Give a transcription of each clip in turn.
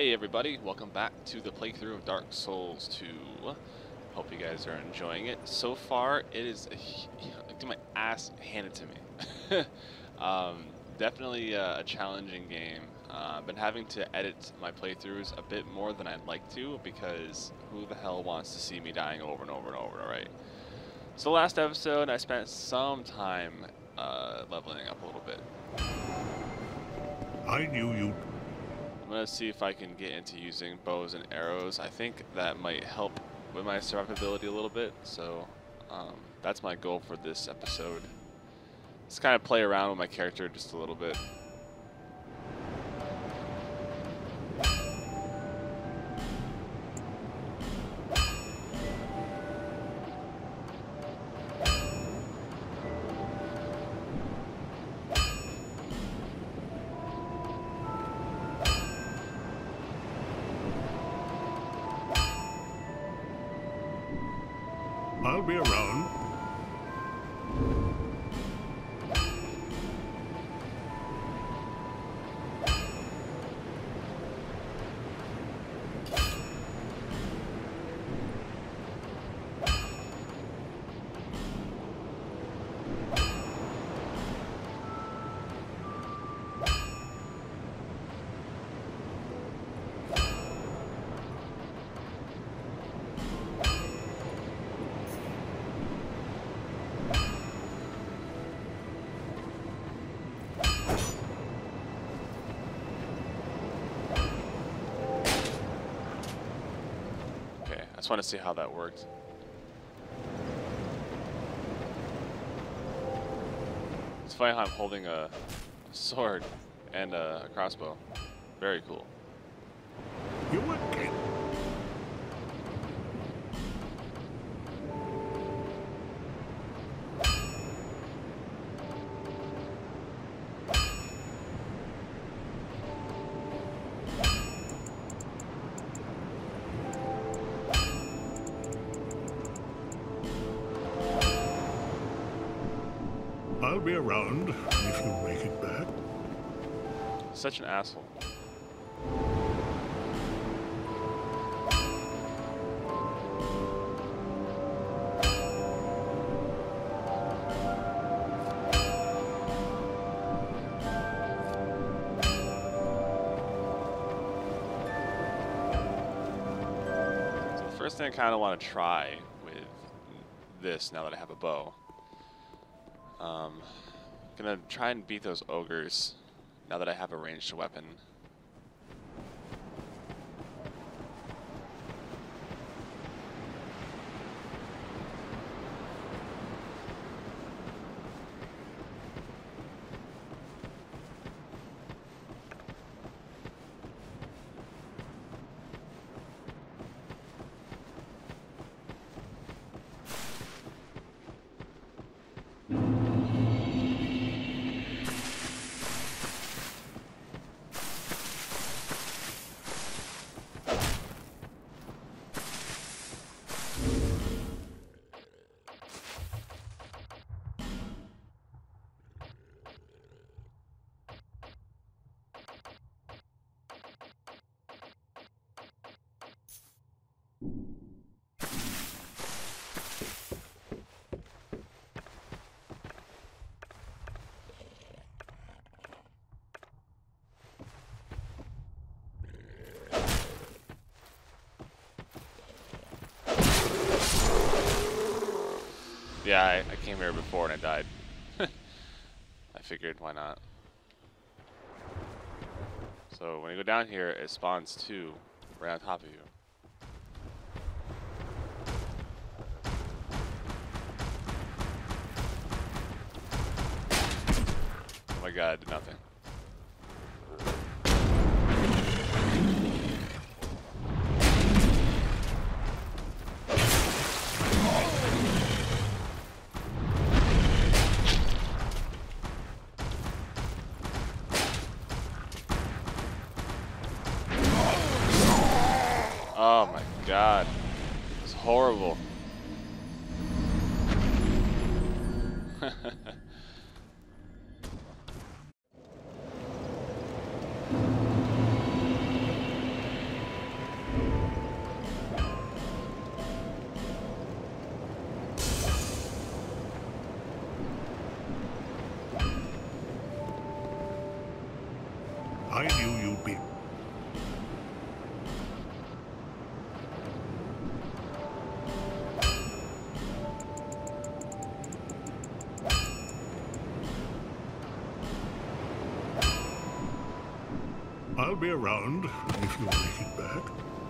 Hey everybody, welcome back to the playthrough of Dark Souls 2. Hope you guys are enjoying it. So far, it is like my ass handed to me. Definitely a challenging game. Been having to edit my playthroughs a bit more than I'd like to because who the hell wants to see me dying over and over and over, right? So last episode, I spent some time leveling up a little bit. I knew you'd... I'm going to see if I can get into using bows and arrows. I think that might help with my survivability a little bit, so that's my goal for this episode. Just kind of play around with my character just a little bit. I'll be around. I just want to see how that worked. It's funny how I'm holding a sword and a crossbow. Very cool. You again. I'll be around if you make it back. Such an asshole. So the first thing I kind of want to try with this now that I have a bow. Gonna try and beat those ogres now that I have a ranged weapon. Yeah, I came here before and I died. I figured, why not? So when you go down here, it spawns two right on top of you. Oh my god, I did nothing. Oh my god. It's horrible. I knew you'd be... I'll be around if you make it back.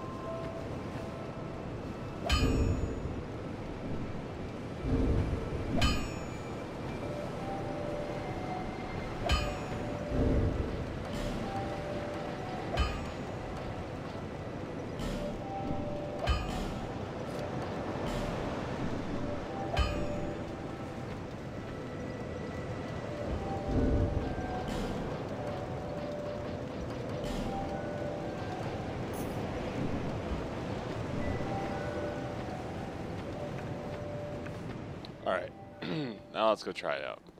Alright, now let's go try it out.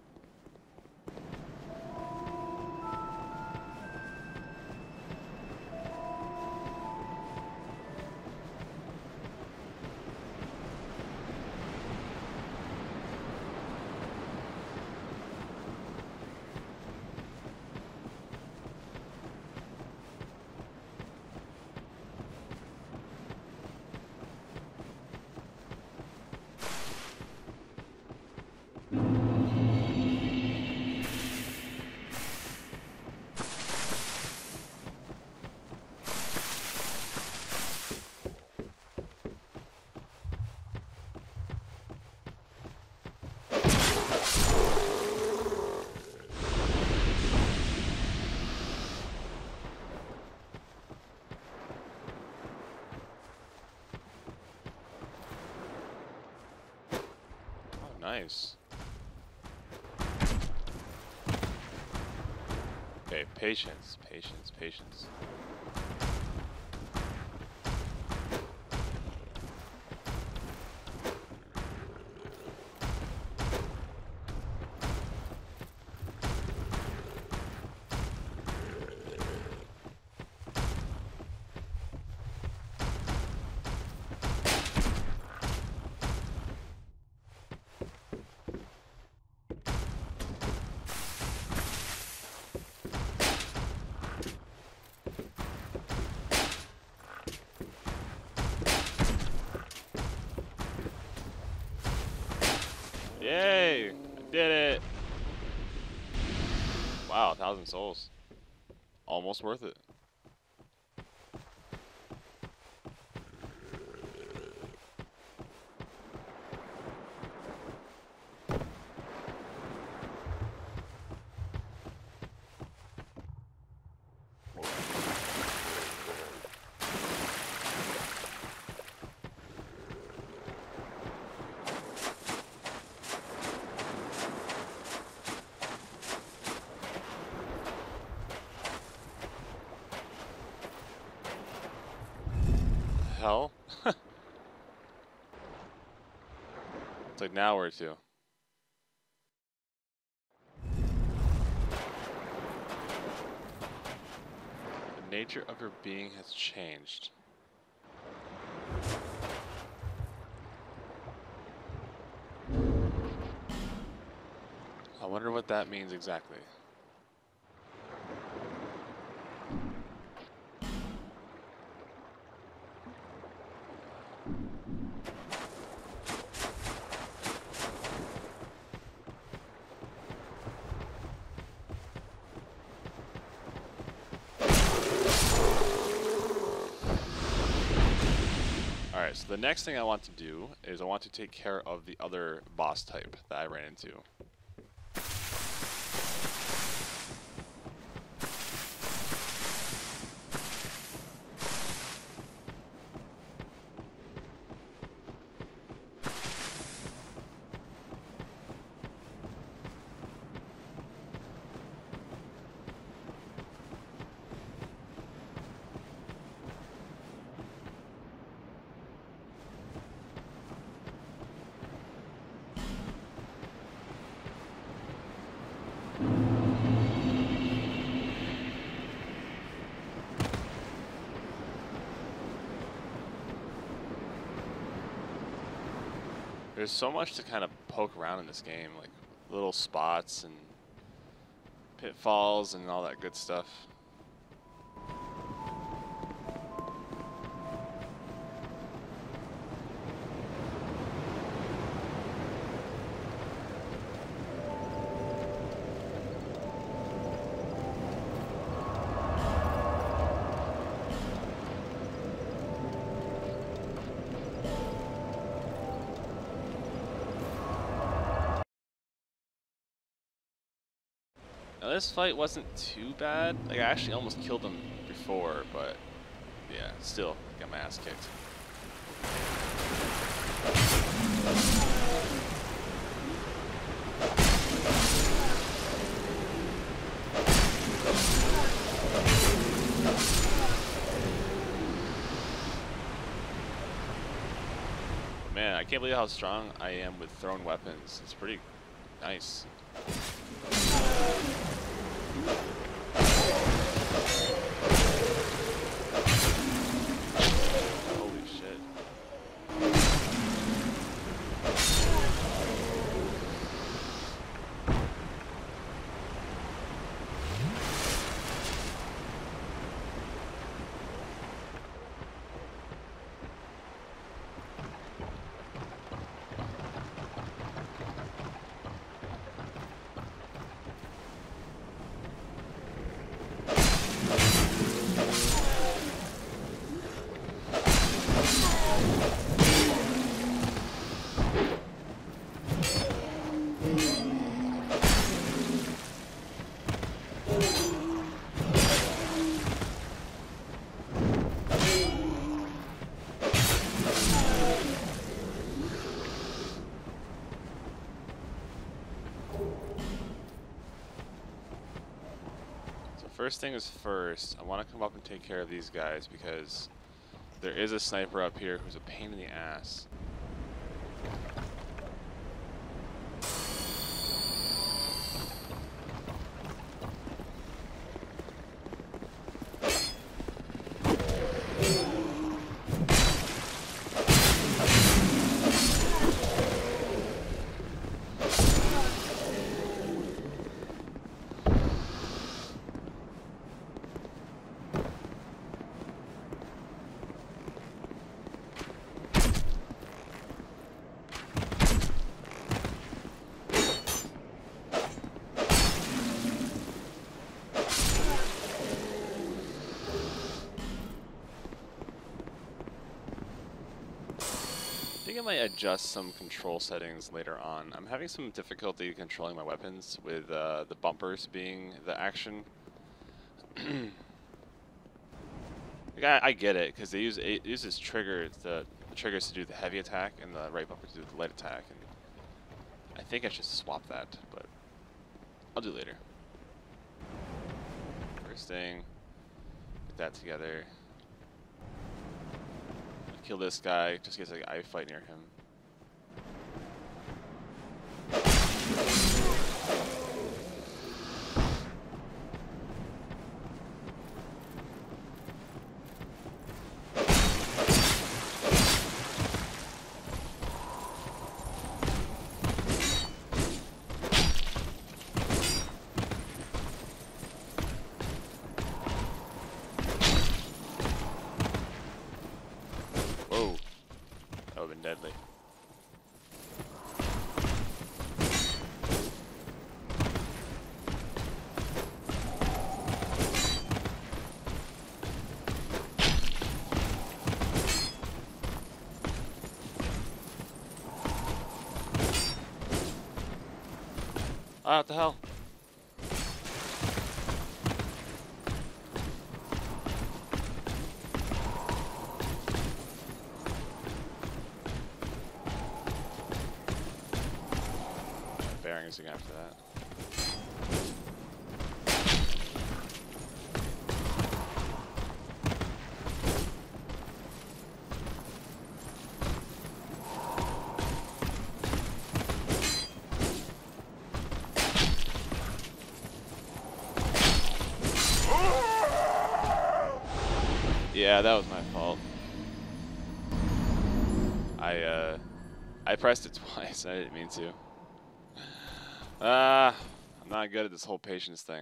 Nice. Okay, patience, patience, patience. Yay! I did it! Wow, 1,000 souls. Almost worth it. Hell? It's like now where to? The nature of your being has changed. I wonder what that means exactly. Alright, so the next thing I want to do is I want to take care of the other boss type that I ran into. There's so much to kind of poke around in this game, like little spots and pitfalls and all that good stuff. Now, this fight wasn't too bad. Like, I actually almost killed him before, but yeah, still got my ass kicked. Man, I can't believe how strong I am with thrown weapons. It's pretty nice. Holy shit. First thing is first, I want to come up and take care of these guys because there is a sniper up here who's a pain in the ass. I think I might adjust some control settings later on. I'm having some difficulty controlling my weapons with the bumpers being the action. Like, I get it because it uses triggers the triggers to do the heavy attack and the right bumper to do the light attack. And I think I should swap that, but I'll do later. First thing, get that together. Kill this guy just in case I fight near him. Deadly. Ah, what the hell? After that. Yeah, that was my fault. I pressed it twice. I didn't mean to. I'm not good at this whole patience thing.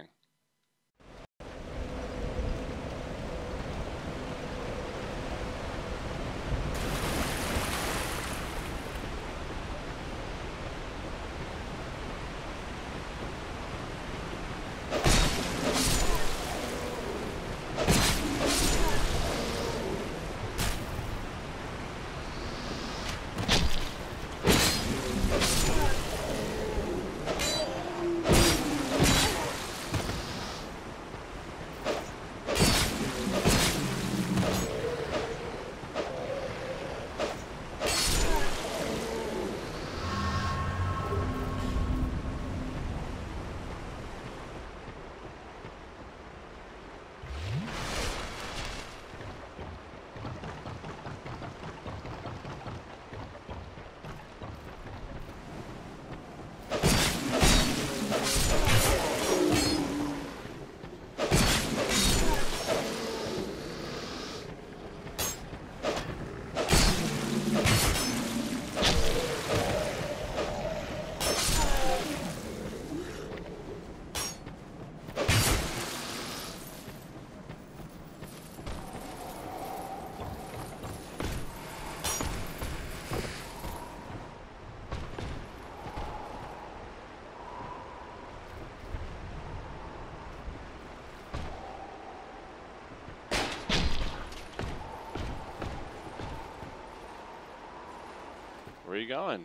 you going?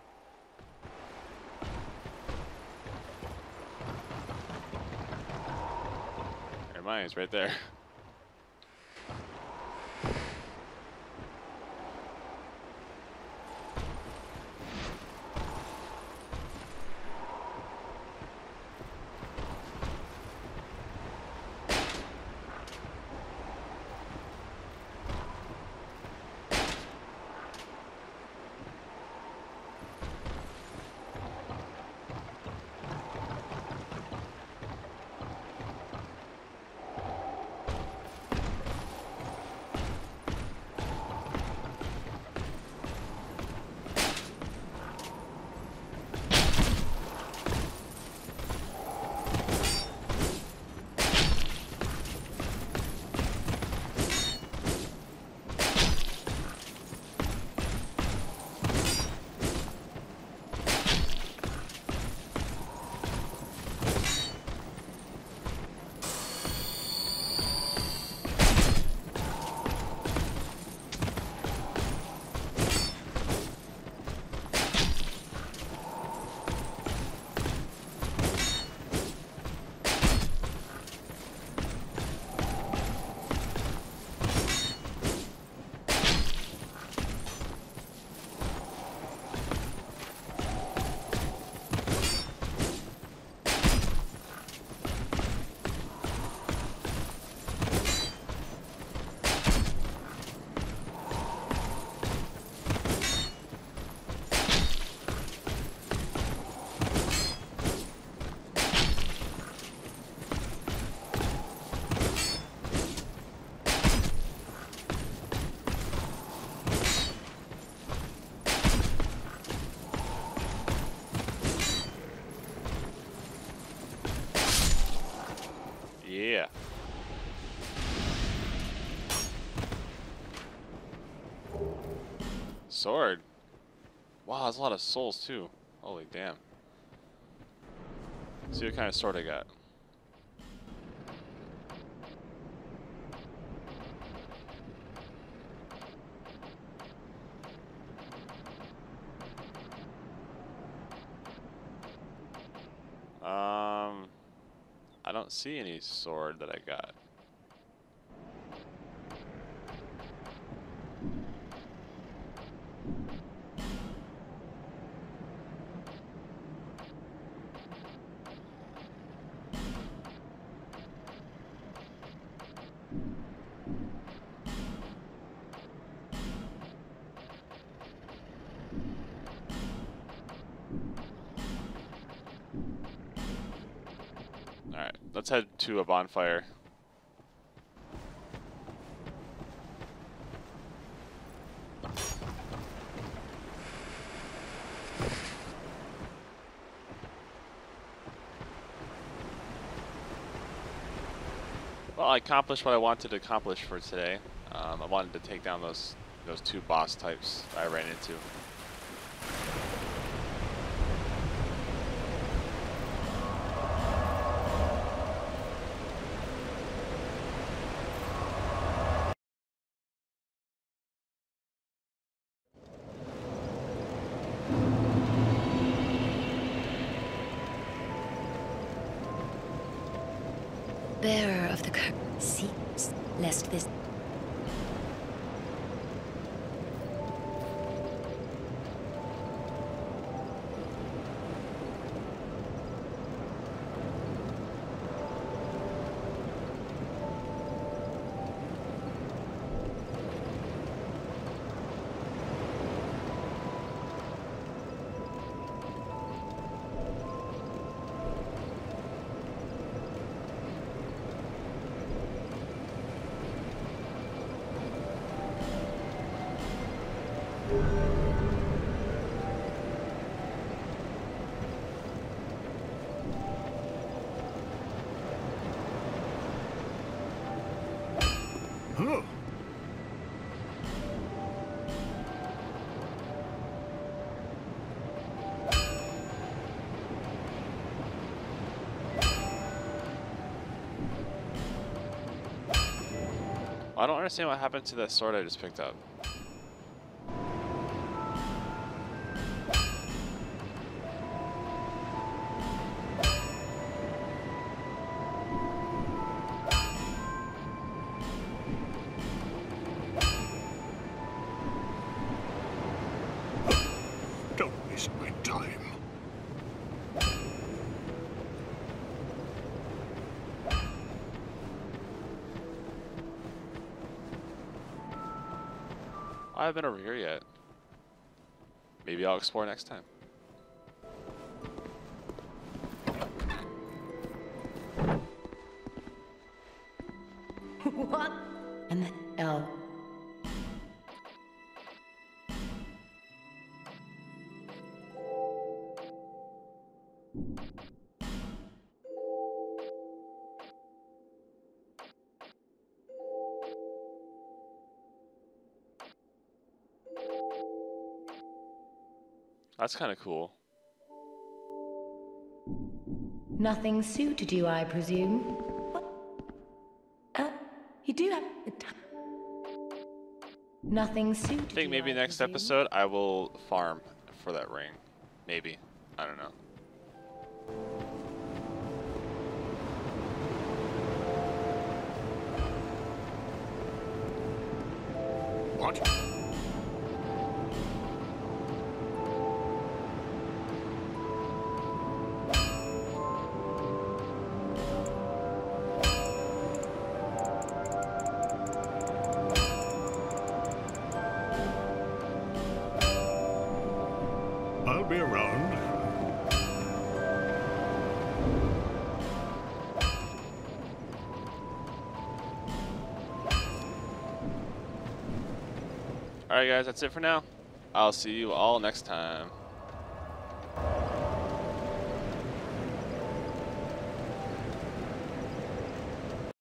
There mine is right there. Yeah. Sword. Wow, that's a lot of souls too. Holy damn. See what kind of sword I got. I don't see any sword that I got. Alright, let's head to a bonfire. Well, I accomplished what I wanted to accomplish for today. I wanted to take down those two boss types I ran into. Bearer of the curse seeks lest this. Huh. I don't understand what happened to that sword I just picked up. I haven't been over here yet. Maybe I'll explore next time. What? And the L. That's kind of cool. Nothing suited you, I presume. What? You do have the time. Nothing suited you. I think maybe next presume. episode I will farm for that ring. Maybe. I don't know. What? I'll be around. Alright guys, that's it for now. I'll see you all next time.